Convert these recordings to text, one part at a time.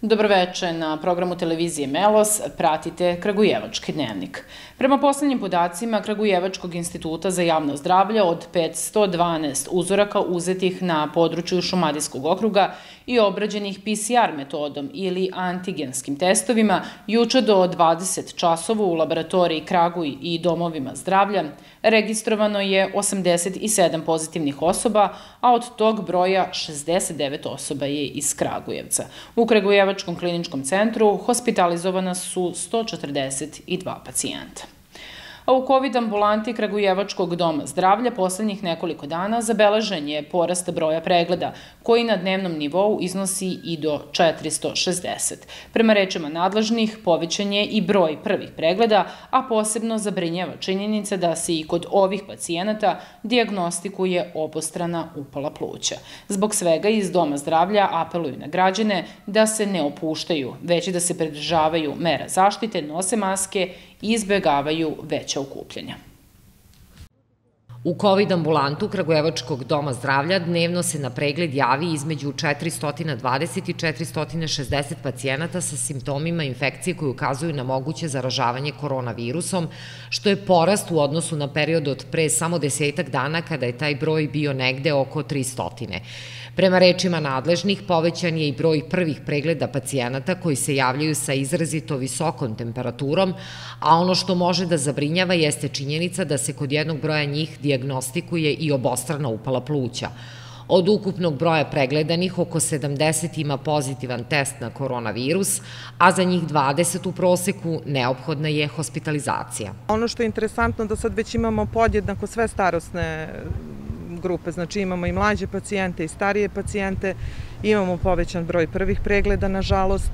Dobroveče, na programu televizije Melos pratite Kragujevački dnevnik. Prema poslednjim podacima Kragujevačkog instituta za javno zdravlje, od 512 uzoraka uzetih na području Šumadijskog okruga i obrađenih PCR metodom ili antigenskim testovima, juče do 20 časova u laboratoriji Kraguj i domovima zdravlja registrovano je 87 pozitivnih osoba, a od tog broja 69 osoba je iz Kragujevca. U Kragujevačkom kliničkom centru hospitalizovana su 142 pacijenta. A u COVID ambulanti Kragujevačkog doma zdravlja poslednjih nekoliko dana zabeležen je porast broja pregleda, koji na dnevnom nivou iznosi i do 460. Prema rečima nadležnih, povećan je i broj prvih pregleda, a posebno zabrinjava činjenica da se i kod ovih pacijenata dijagnostikuje obostrana upala pluća. Zbog svega iz doma zdravlja apeluju na građane da se ne opuštaju, već da se pridržavaju mera zaštite, nose maske i izbegavaju veća okupljanja. U COVID ambulantu Kragujevačkog doma zdravlja dnevno se na pregled javi između 420 i 460 pacijenata sa simptomima infekcije koji ukazuju na moguće zaražavanje koronavirusom, što je porast u odnosu na period od pre samo 10 dana kada je taj broj bio negde oko 300. Prema rečima nadležnih, povećan je i broj prvih pregleda pacijenata koji se javljaju sa izrazito visokom temperaturom, a ono što može da zabrinjava jeste činjenica da se kod jednog broja njih dijagnostikuje i obostrana upala pluća. Od ukupnog broja pregledanih, oko 70 ima pozitivan test na koronavirus, a za njih 20 u proseku neophodna je hospitalizacija. Ono što je interesantno da sad već imamo podjednako sve starosne grupe, znači imamo i mlađe pacijente i starije pacijente, imamo povećan broj prvih pregleda, nažalost,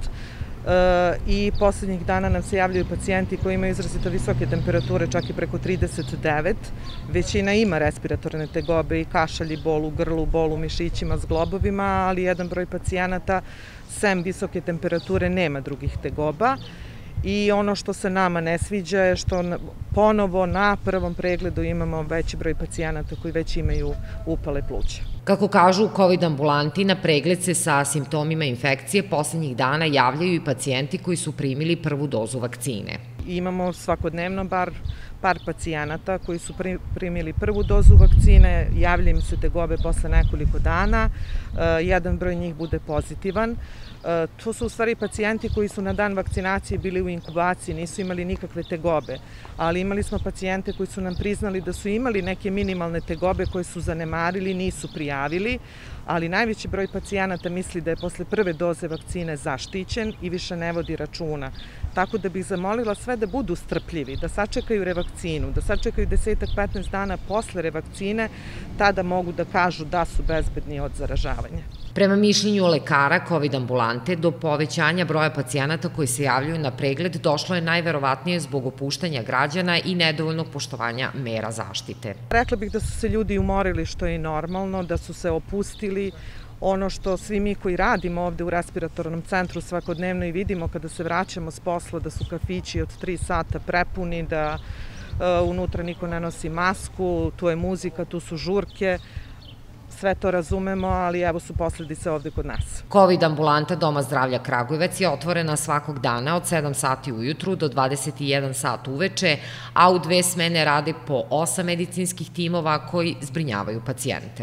i poslednjih dana nam se javljaju pacijenti koji imaju izrazito visoke temperature, čak i preko 39. Većina ima respiratorne tegobe i kašalj i bol u grlu, bol u mišićima, zglobovima, ali jedan broj pacijenata, sem visoke temperature, nema drugih tegoba. I ono što se nama ne sviđa je što ponovo na prvom pregledu imamo veći broj pacijenata koji već imaju upale pluća. Kako kažu u COVID ambulanti, na pregled se sa simptomima infekcije poslednjih dana javljaju i pacijenti koji su primili prvu dozu vakcine. Imamo svakodnevno par pacijenata koji su primili prvu dozu vakcine, javljaju im se tegobe posle nekoliko dana, jedan broj njih bude pozitivan. To su u stvari pacijenti koji su na dan vakcinacije bili u inkubaciji, nisu imali nikakve tegobe, ali imali smo pacijente koji su nam priznali da su imali neke minimalne tegobe koje su zanemarili, nisu prijavili, ali najveći broj pacijenata misli da je posle prve doze vakcine zaštićen i više ne vodi računa. Tako da bih zamolila sve da budu strpljivi, da sačekaju revakcinu, da sačekaju 10-15 dana posle revakcine, tada mogu da kažu da su bezbedni od zaražavanja. Prema mišljenju lekara COVID ambulante, do povećanja broja pacijenata koji se javljaju na pregled došlo je najverovatnije zbog opuštanja građana i nedovoljnog poštovanja mera zaštite. Rekla bih da su se ljudi umorili, što je normalno, da su se opustili. Ono što svi mi koji radimo ovde u respiratornom centru svakodnevno i vidimo kada se vraćamo s posla, da su kafići od 3 sata prepuni, da unutra niko ne nosi masku, tu je muzika, tu su žurke. Sve to razumemo, ali evo su posledice ovde kod nas. COVID ambulanta Doma zdravlja Kragujevac je otvorena svakog dana od 7 sati ujutru do 21 sat uveče, a u 2 smene rade po 8 medicinskih timova koji zbrinjavaju pacijente.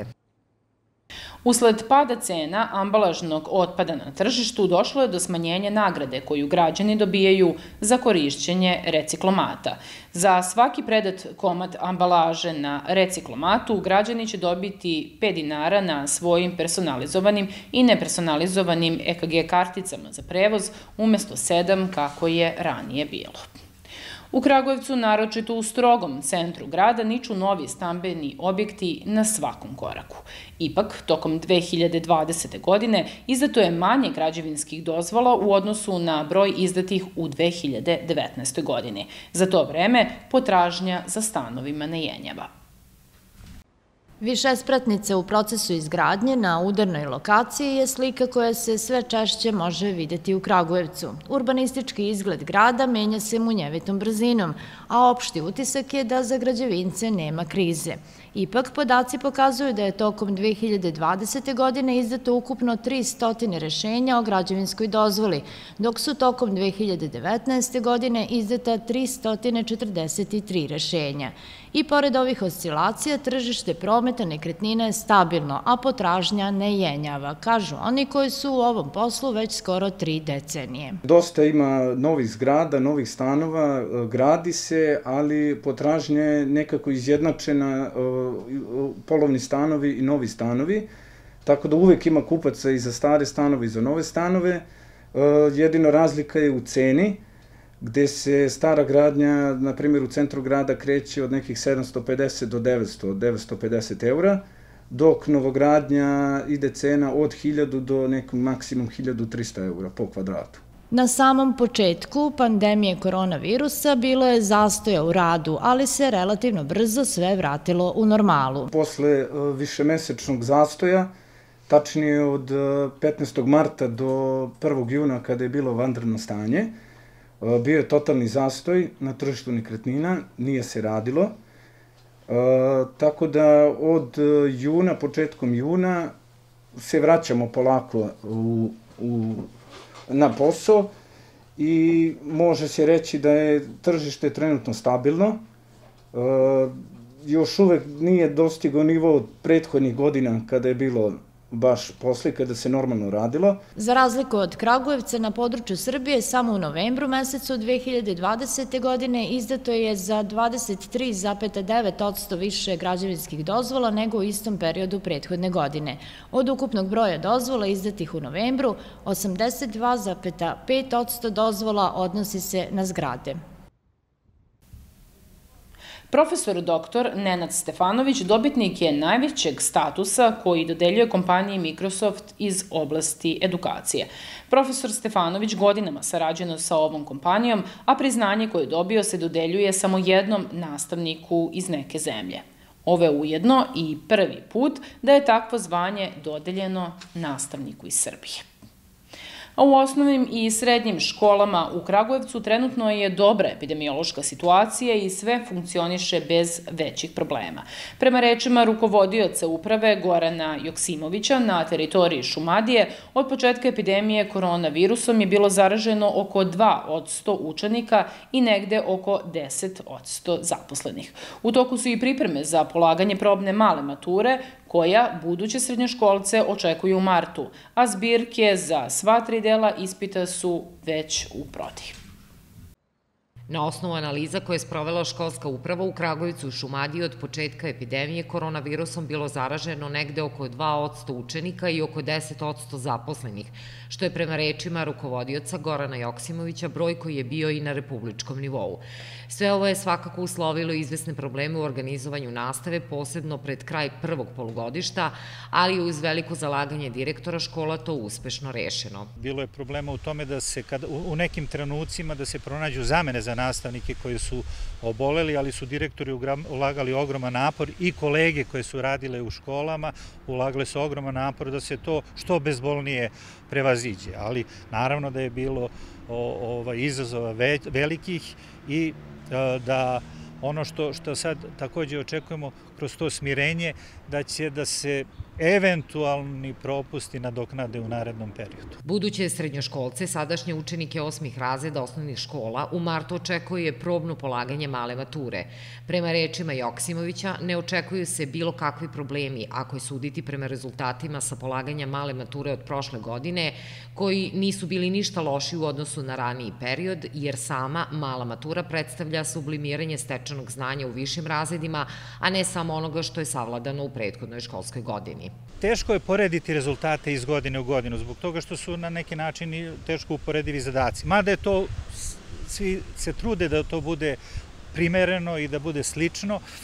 Usled pada cena ambalažnog otpada na tržištu došlo je do smanjenja nagrade koju građani dobijaju za korišćenje reciklomata. Za svaki predat komad ambalaže na reciklomatu građani će dobiti 5 dinara na svojim personalizovanim i nepersonalizovanim EKG karticama za prevoz umesto 7 kako je ranije bilo. U Kragujevcu, naročito u strogom centru grada, niču novi stambeni objekti na svakom koraku. Ipak, tokom 2020. godine izdato je manje građevinskih dozvola u odnosu na broj izdatih u 2019. godini. Za to vreme potražnja za stanovima ne jenjava. Višespratnice u procesu izgradnje na udarnoj lokaciji je slika koja se sve češće može videti u Kragujevcu. Urbanistički izgled grada menja se munjevitom brzinom, a opšti utisak je da za građevince nema krize. Ipak, podaci pokazuju da je tokom 2020. godine izdato ukupno 300 rešenja o građevinskoj dozvoli, dok su tokom 2019. godine izdata 343 rešenja. I pored ovih oscilacija, tržište prometa nekretnina je stabilno, a potražnja ne jenjava, kažu oni koji su u ovom poslu već skoro 3 decenije. Dosta ima novih zgrada, novih stanova, gradi se, ali potražnja je nekako izjednačena, polovni stanovi i novi stanovi, tako da uvek ima kupaca i za stare stanove i za nove stanove. Jedina razlika je u ceni, gde se stara gradnja, na primjer u centru grada, kreće od nekih 750 do 950 eura, dok novogradnja ide cena od 1000 do nekom maksimum 1300 eura po kvadratu. Na samom početku pandemije koronavirusa bilo je zastoja u radu, ali se relativno brzo sve vratilo u normalu. Posle višemesečnog zastoja, tačnije od 15. marta do 1. juna kada je bilo vanredno stanje, bio je totalni zastoj na tržištu nekretnina, nije se radilo, tako da od juna, početkom juna se vraćamo polako na posao i može se reći da je tržište trenutno stabilno. Još uvek nije dostigao nivo od prethodnih godina kada je bilo baš posle, kada se normalno radilo. Za razliku od Kragujevca, na području Srbije samo u novembru mesecu 2020. godine izdato je za 23,9% više građevinskih dozvola nego u istom periodu prethodne godine. Od ukupnog broja dozvola izdatih u novembru, 82,5% dozvola odnosi se na zgrade. Profesor dr. Nenad Stefanović dobitnik je najvećeg statusa koji dodeljuje kompaniji Microsoft iz oblasti edukacije. Profesor Stefanović godinama sarađuje sa ovom kompanijom, a priznanje koje je dobio se dodeljuje samo jednom nastavniku iz neke zemlje. Ovo je ujedno i prvi put da je takvo zvanje dodeljeno nastavniku iz Srbije. A u osnovnim i srednjim školama u Kragujevcu trenutno je dobra epidemiološka situacija i sve funkcioniše bez većih problema. Prema rečima rukovodioca uprave Gorana Joksimovića, na teritoriji Šumadije od početka epidemije koronavirusom je bilo zaraženo oko 2% učenika i negde oko 10% zaposlenih. U toku su i pripreme za polaganje probne male mature, koja buduće srednjoškolce očekuju u martu, a zbirke za sva 3 dela ispita su već u prodaji. Na osnovu analiza koje je sprovela školska uprava u Kragujevcu i Šumadiji od početka epidemije koronavirusom bilo zaraženo negde oko 2% učenika i oko 10% zaposlenih, što je prema rečima rukovodioca Gorana Joksimovića broj koji je bio i na republičkom nivou. Sve ovo je svakako uslovilo izvesne probleme u organizovanju nastave, posebno pred kraj prvog polugodišta, ali uz veliko zalaganje direktora škola to uspešno rešeno. Bilo je problema u tome da se u nekim trenucima da se pronađu zamene za nastavnike koji su oboleli, ali su direktori ulagali ogroman napor i kolege koje su radile u školama ulagale su ogroman napor da se to što bezbolnije prevaziđe. Ali naravno da je bilo izazova velikih i da ono što sad takođe očekujemo kroz to smirenje, da se eventualni propusti nadoknade u narednom periodu. Buduće srednjoškolce, sadašnje učenike 8. razreda osnovnih škola, u martu očekuje probno polaganje male mature. Prema rečima Joksimovića, ne očekuju se bilo kakvi problemi, ako je suditi prema rezultatima sa polaganja male mature od prošle godine, koji nisu bili ništa loši u odnosu na raniji period, jer sama mala matura predstavlja sublimiranje stečenog znanja u višim razredima, a ne samo onoga što je savladano u prethodnoj školskoj godini. Teško je porediti rezultate iz godine u godinu, zbog toga što su na neki način teško uporedivi zadaci. Mada je to, svi se trude da to bude primereno i da bude slično.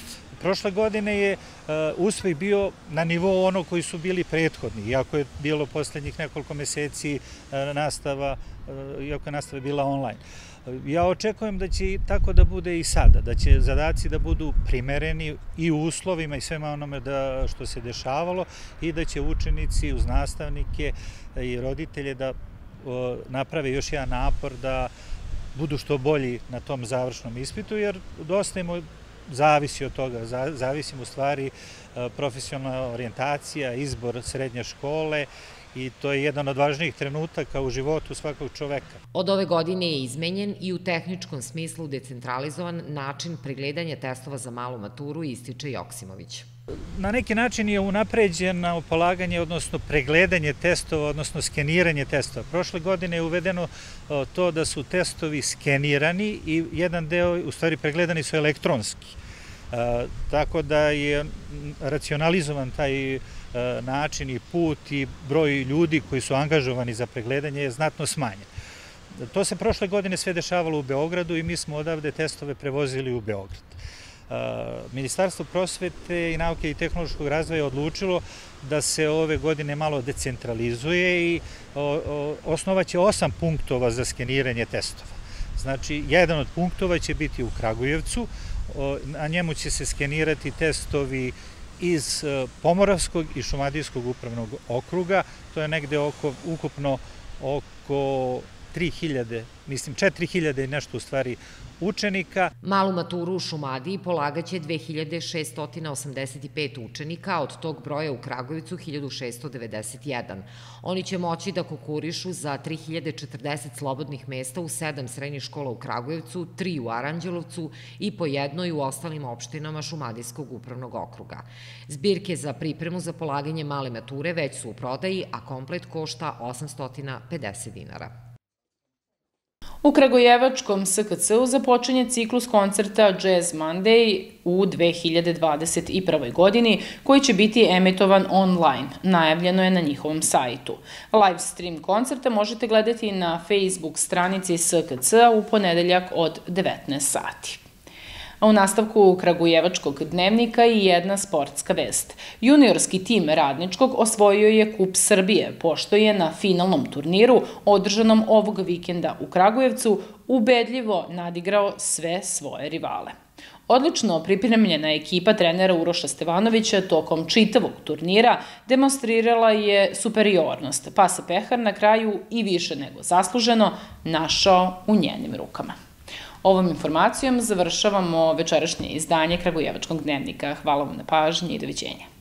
Prošle godine je uspeh bio na nivou onog koji su bili prethodni, iako je bilo poslednjih nekoliko meseci nastava, iako je nastava bila online. Ja očekujem da će tako da bude i sada, da će zadaci da budu primereni i u uslovima i svema onome što se dešavalo i da će učenici uz nastavnike i roditelje da naprave još jedan napor da budu što bolji na tom završnom ispitu, jer dosta im zavisi od toga, zavisi u stvari profesionalna orijentacija, izbor srednje škole i to je jedan od važnijih trenutaka u životu svakog čoveka. Od ove godine je izmenjen i u tehničkom smislu decentralizovan način pregledanja testova za malu maturu, ističe Joksimović. Na neki način je unapređeno polaganje, odnosno pregledanje testova, odnosno skeniranje testova. Prošle godine je uvedeno to da su testovi skenirani i jedan deo, u stvari pregledani su elektronski. Tako da je racionalizovan taj način i put i broj ljudi koji su angažovani za pregledanje je znatno smanjen. To se prošle godine sve dešavalo u Beogradu i mi smo odavde testove prevozili u Beograd. Ministarstvo prosvete i nauke i tehnološkog razvoja je odlučilo da se ove godine malo decentralizuje i osnovaće 8 punktova za skeniranje testova. Znači, jedan od punktova će biti u Kragujevcu, na njemu će se skenirati testovi iz Pomoravskog i Šumadijskog upravnog okruga, to je negde ukupno oko 3000, mislim 4000 i nešto u stvari učenika. Malu maturu u Šumadiji polagaće 2685 učenika, od tog broja u Kragujevcu 1691. Oni će moći da konkurišu za 3040 slobodnih mesta u 7 srednjih škola u Kragujevcu, 3 u Aranđelovcu i po jednoj u ostalim opštinama Šumadijskog upravnog okruga. Zbirke za pripremu za polaganje male mature već su u prodaji, a komplet košta 850 dinara. U Kragujevačkom SKC-u započinje ciklus koncerta Jazz Monday u 2021. godini, koji će biti emitovan online. Najavljeno je na njihovom sajtu. Live stream koncerta možete gledati na Facebook stranici SKC-a u ponedeljak od 19 sati. A u nastavku Kragujevačkog dnevnika i jedna sportska vest. Juniorski tim Radničkog osvojio je Kup Srbije, pošto je na finalnom turniru, održanom ovog vikenda u Kragujevcu, ubedljivo nadigrao sve svoje rivale. Odlično pripremljena ekipa trenera Uroša Stevanovića tokom čitavog turnira demonstrirala je superiornost, pa se pehar na kraju i više nego zasluženo našao u njenim rukama. Ovom informacijom završavamo večerašnje izdanje Kragujevačkog dnevnika. Hvala vam na pažnji i doviđenja.